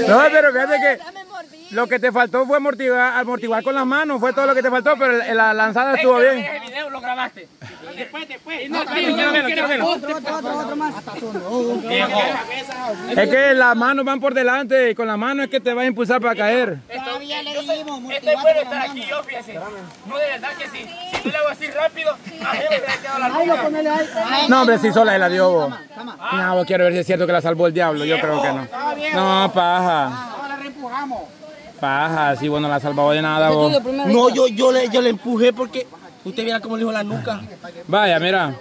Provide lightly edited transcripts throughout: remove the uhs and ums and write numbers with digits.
No, pero fíjate que lo que te faltó fue amortiguar con las manos, fue todo lo que te faltó, pero la lanzada estuvo bien. El video lo grabaste. Después. No, Otro más. Es que las manos van por delante y con las manos es que te vas a impulsar para caer. Todavía le dijimos, Este puede estar aquí yo, fíjese. No, de verdad que sí. Si tú le hago así rápido, a mí me hubiera quedado la luna. No, hombre, sí sola se la dio vos. No, vos quiero ver si es cierto que la salvó el diablo, yo creo que no. No, paja. Ahora la reempujamos. Paja, sí, bueno, la salvó de nada vos. No, yo le empujé porque usted viera cómo le dijo la nuca. Vaya, mira.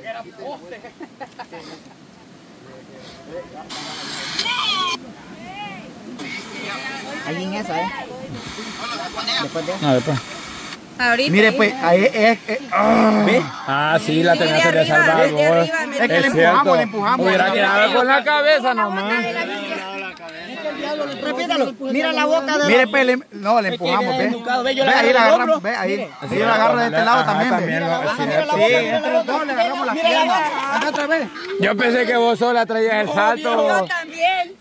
Ahí en esa, Después de eso. A ver, pues. Ahorita. Mire, pues, ahí ¿ve? Ah, sí, la tenías que salvar vos. Es que le empujamos. Hubiera quedado con la cabeza nomás. Repítalo. Mira la boca de Mire, pues, le empujamos, ¿ve? Ve, ahí la agarramos, ve, ahí. Así yo la agarro de este lado también, ve. Sí, entre los dos le agarramos las piernas. Anda otra vez. Yo pensé que vos sola traías el salto. Yo también.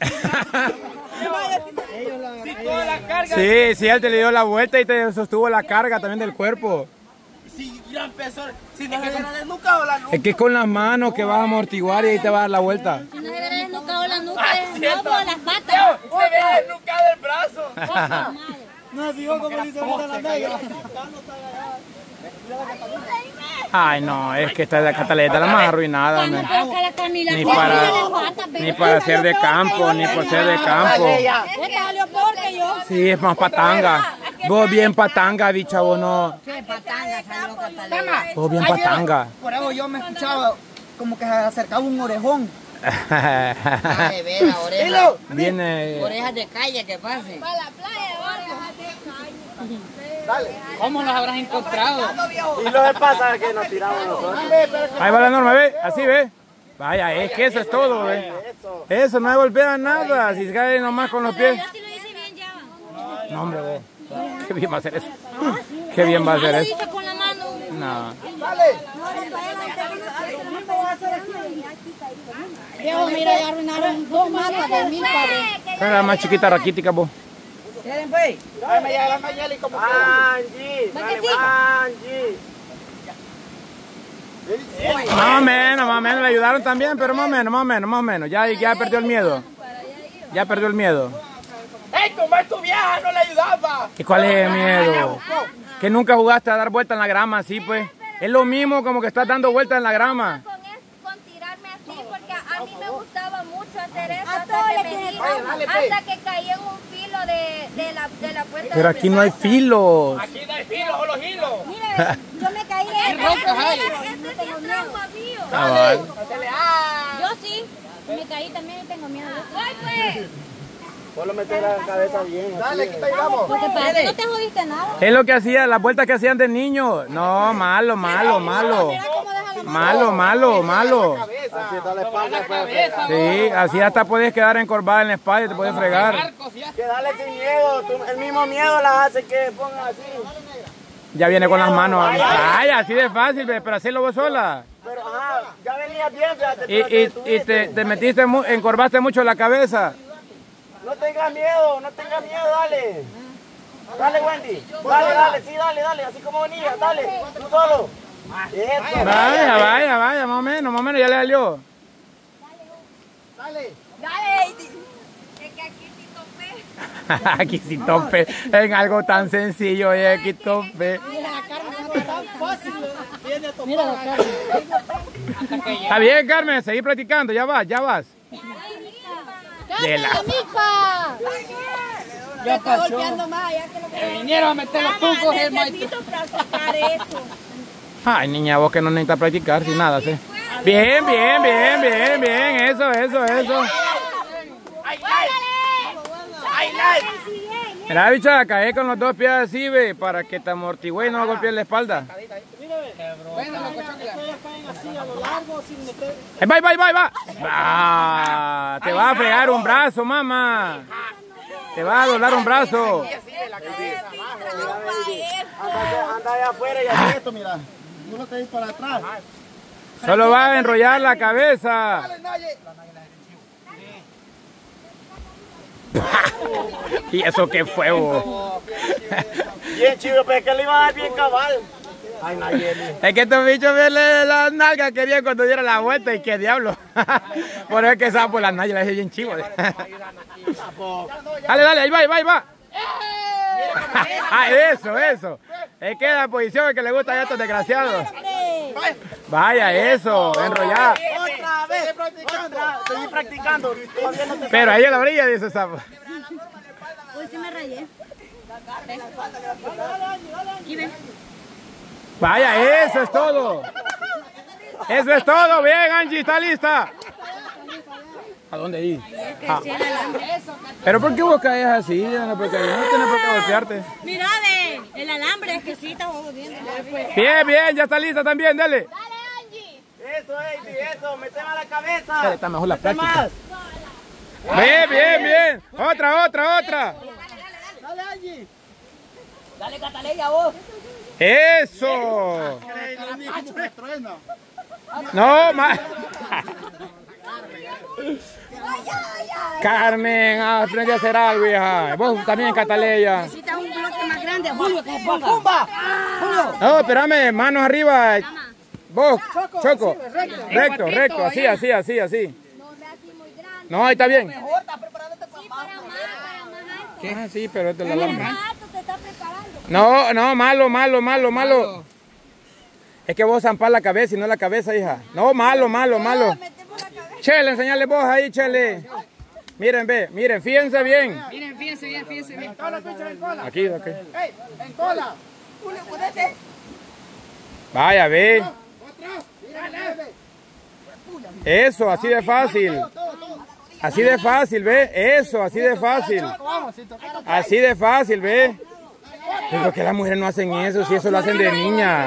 Sí, él te le dio la vuelta y te sostuvo la carga también del cuerpo. Si ya empezó, si no se hubiera desnucado la nuca. Es que es con las manos que vas a amortiguar y ahí te va a dar la vuelta. Si no se hubiera desnucado la nuca, no por las patas. Se ve desnucado el brazo. No, si yo como dice ahorita la negra. Ay, no, es que esta cataleta la más arruinada. Man. Ni para ser de campo, ni por ser de campo. Sí, es más patanga. Vos bien patanga, bicha, vos no. Vos bien patanga. Por eso yo me escuchaba como que se acercaba un orejón. Ay, ve la oreja. Viene. Orejas de calle que pase. Para la playa, Dale. ¿Cómo los habrás encontrado? Y lo que pasa es que nos tiramos nosotros. Ahí va la norma, ve, así ve. Vaya, es que eso es todo, ve. Eso, no golpea nada, si se cae nomás con los pies. Yo sí lo hice bien ya. No, hombre, vos. Qué bien va a ser eso. Qué bien va a ser Lo eso. hice con la mano. No. Viejo, mira, ya arruinaron 2 matas de 1000 padres. Era la más chiquita raquítica, vos. ¿Quieren, pues? Dame ya la Mayeli como Angie, Angie. Más o menos, le ayudaron también, pero más o menos. Ya perdió el miedo. Ya perdió el miedo. ¡Ey, como es tu vieja! ¡No le ayudaba! ¿Y cuál es el miedo? Que nunca jugaste a dar vueltas en la grama así, pues. Es lo mismo como que estás dando vueltas en la grama. con tirarme así, porque a mí me gustaba mucho hacer eso hasta que caí en un filo de la puerta. Pero aquí no hay filos. Aquí no hay filos, solo hilos. Mire, yo me caí Este es un trauma mío. Yo sí. Me caí también y tengo miedo. ¡Ay, pues! Solo meter la cabeza bien. Dale, quita y vamos. Porque para ti no te jodiste nada. Es lo que hacía, las vueltas que hacían de niño. No, malo. Malo. Así está la espalda. Sí, así hasta puedes quedar encorvada en la espalda y te puedes fregar. Que dale sin miedo. El mismo miedo las hace que pongan así. Ya viene con las manos. Ay, así de fácil, pero hacerlo vos sola. Pero ajá, ya venía bien, fíjate. Y te metiste, encorvaste mucho la cabeza. No tengas miedo, dale. Dale, Wendy. Dale, así como venía, dale. Tú solo. Eso. Vaya, más o menos, ya le salió. Dale. Es que aquí sí topé. Aquí sí tope en algo tan sencillo, aquí tope. Mira la Carmen, no es tan fácil. Viene a topar. Mira la Carmen. Está bien, Carmen, seguí practicando, ya vas. De la... Ya está golpeando más, ya que lo que Vinieron a meter los tucos el maestro. Necesito practicar eso. Ay, niña, vos que no necesitas practicar sin nada, ¿sí? Bien, eso. Mira, bicha, cae con los 2 pies así, ve, para que te amortigüe y no golpees la espalda. Va. Ah, te va a fregar un brazo, mamá. Te va a doblar un brazo. Anda allá afuera y así esto, mira. Tú no te dis para atrás. Solo va a enrollar la cabeza. ¿Y eso qué fue, vos? Bien chido, pero es que le iba a dar bien cabal. Ay, Nayeli. Es que estos bichos verle las nalgas querían cuando diera la vuelta y qué diablo. Por eso es que esa por las nalgas es bien chivo. Dale, dale, ahí va, ahí va, ahí va. Ah, eso. Es que la posición que le gusta a estos desgraciados. Vaya, eso, enrollada. Otra vez, estoy practicando. Pero ahí a la orilla dice sapo. Uy, sí me rayé. Y ven. Vaya, eso es todo. Eso es todo. Bien, Angie, está lista. ¿A dónde ir? Ah. Pero ¿por qué vos caes así? Porque no tienes por qué golpearte. Mira, ve, el alambre es que sí está jodiendo. Bien, bien, ya está lista también, dale. Dale, Angie. Eso, Angie, eso, meteme a la cabeza. Dale, está mejor la Meteme práctica. más. Bien, bien, bien. Otra. Dale, Angie. Dale, Cataleya, vos. Eso. No, más. Carmen, aprende a hacer algo, hija. Vos también, Cataleya. Necesitas un bloque más grande, Julio, que se ponga. ¡Pumba! Julio. No, espérame, manos arriba. Vos, Choco. Recto, así. No, ve así muy grande. No, ahí está bien. Mejor, está preparándote para Sí, para más alto. Ah, sí, pero este es la Para alambre. más alto te está preparando. No, malo. Es que vos zampás la cabeza y no la cabeza, hija. No, malo. Chele, enseñale vos ahí, Chele. Miren, fíjense bien. Miren, fíjense bien. Aquí. En cola. Julio, ponete. Vaya, ve. Eso, así de fácil. Así de fácil, ve. Eso, así de fácil. Así de fácil, ve. Pero que las mujeres no hacen eso, si eso lo hacen de niña.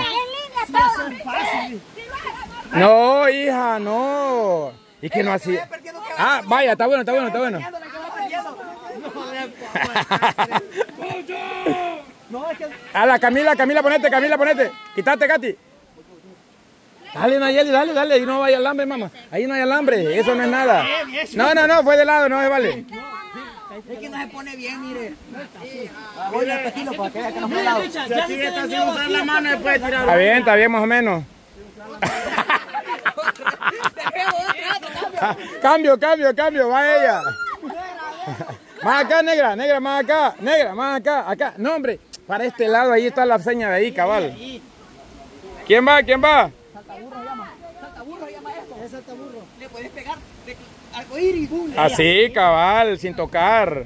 No, hija, no. ¿Y que no hacía? Ah, vaya, está bueno. A la Camila, ponete. Quítate, Katy. Dale, Nayeli, dale. Ahí no vaya alambre, mamá. Ahí no hay alambre, eso no es nada. No, fue de lado, no se vale. Es que no se pone bien, mire. Voy a repetirlo para que vea que no fue lado. Si aquí está sin usar la mano, después tirar. Está bien, más o menos. Cambio, va ella. Más acá, negra, más acá. No, hombre, para este lado, ahí está la seña de ahí, cabal. ¿Quién va? Saltaburro llama esto. Es saltaburro. Le puedes pegar arcoíris, boom. Así, cabal, sin tocar.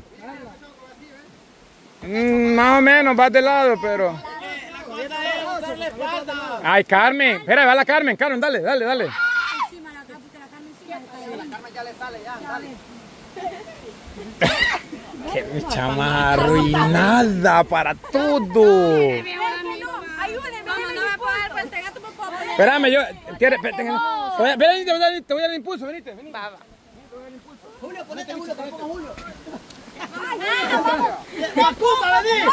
Más o menos, va de lado, pero... Ay, Carmen. Espera, va la Carmen, dale. Qué bicha más arruinada para todo. Ayúdeme, no me puedo dar vuelta. Ya tú me puedes poner. Espérame, te voy a dar impulso, venite. Julio, ponete Julio, que me ponga Julio. ¡Pumba, vení!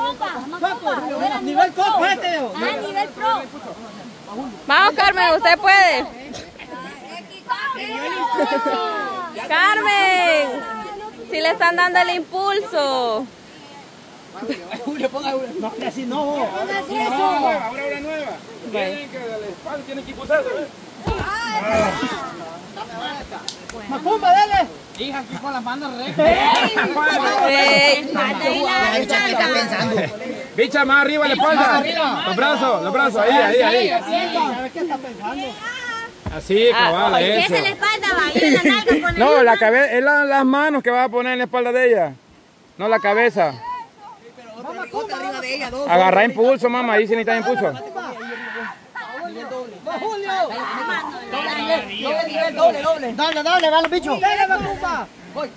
Nivel copo, Nivel pro. Vamos, Carmen, usted puede. Carmen, si le están dando el impulso. Julio, ponga Julio. No, así no. Ahora una nueva. Tienen que darle espalda, tienen que impulsarse, ¿ves? Macumba, dale. Hija, aquí con las manos rectas. ¿Qué está pensando? Bicha, más arriba la espalda. Los brazos, ahí. ¿Qué está pensando? Así, cabal, ¿Qué eso. se le falta? Va a ir en la nalga con el No, la cabeza, es las manos que vas a poner en la espalda de ella. No la cabeza. Otra arriba de ella, dos. Agarra impulso, mamá, ahí sí necesitas impulso. Julio. Doble. Dale, va los bichos. Dale, Macumba. Voy.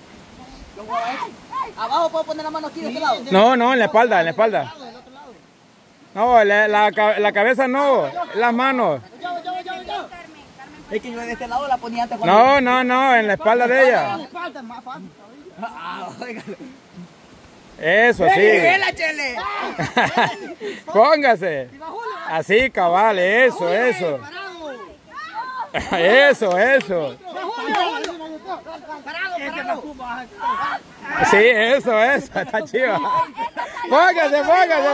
Abajo puedo poner la mano aquí de este lado. No, en la espalda. No, la cabeza no, las manos. Es que yo de este lado la ponía antes. No, en la espalda de ella. Eso, sí. Chele! Póngase. Así, cabal, eso. Eso. Parado. Sí, eso, está chido. Póngase.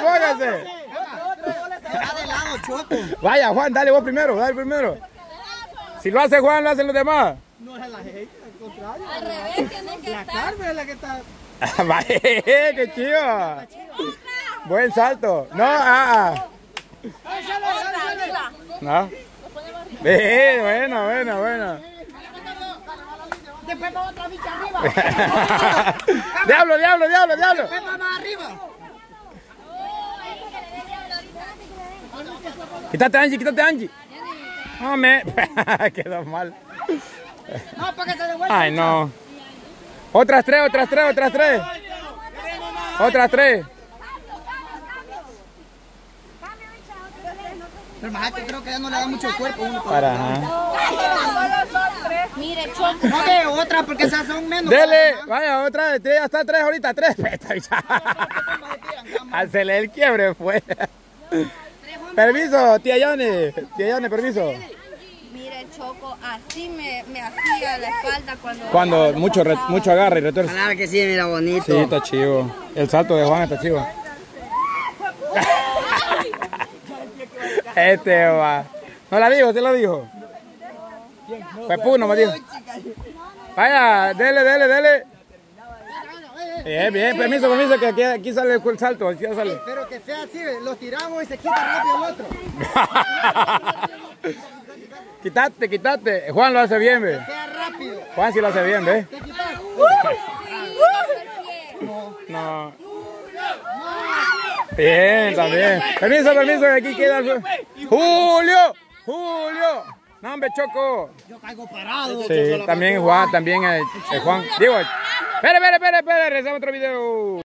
Vaya, Juan, dale vos primero, dale primero. Si lo hace Juan, lo hacen los demás. No es la gente, al contrario. Al revés, tiene que La estar. Carmen es la que está. Vaya, qué chido. Buen salto. No, No. Bueno. Después va otra bicha arriba. Diablo. Después va más arriba. Quítate, Angie. No, quedó mal. No, para que se devuelva. Ay, no. Otras tres. Pero más que creo que ya no le da mucho cuerpo uno Para, Mire, Choco. No, que otra porque esas son menos. Dele, vaya, otra vez, ya está 3 ahorita, 3. Hacele el quiebre, fue. Permiso, tía Yone, permiso. Mire, Choco, así me hacía la espalda Cuando mucho agarra y retuerce. Claro que sí, mira, bonito. Sí, está chivo. El salto de Juan está chivo. Va. ¿No la dijo? ¿Sí la dijo? Pues no me dijo. Vaya, dele. Bien, permiso, que aquí sale el salto. Aquí sale. Pero que sea así, los tiramos y se quita rápido el otro. Quítate. Juan lo hace bien, ve. Que sea rápido. Juan sí lo hace bien, ve. Te quitas. No. Bien, también. Permiso, que aquí queda el... ¡Julio! No, hombre, Choco. Yo caigo parado. Sí, también Juan, Juan. Digo, espere, regresamos a otro video.